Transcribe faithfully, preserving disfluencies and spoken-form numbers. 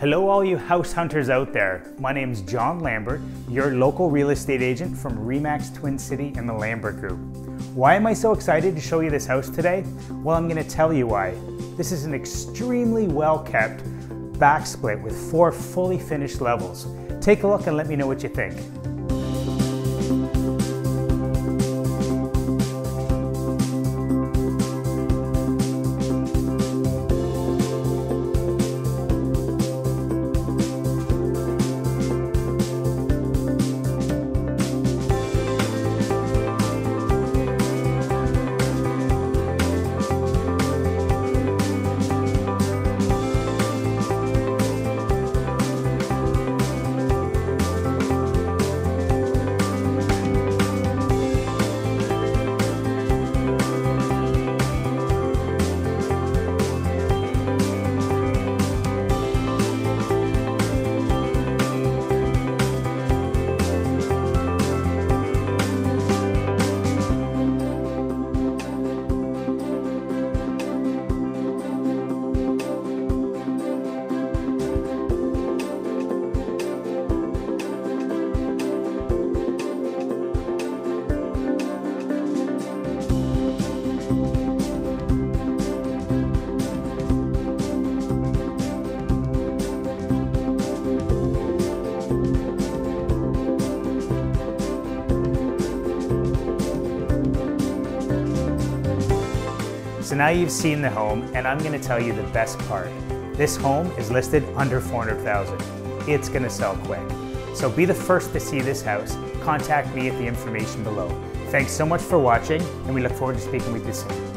Hello all you house hunters out there. My name's John Lambert, your local real estate agent from Remax Twin City and the Lambert Group. Why am I so excited to show you this house today? Well, I'm going to tell you why. This is an extremely well kept back split with four fully finished levels. Take a look and let me know what you think. So now you've seen the home, and I'm going to tell you the best part. This home is listed under four hundred thousand dollars. It's going to sell quick. So be the first to see this house. Contact me at the information below. Thanks so much for watching, and we look forward to speaking with you soon.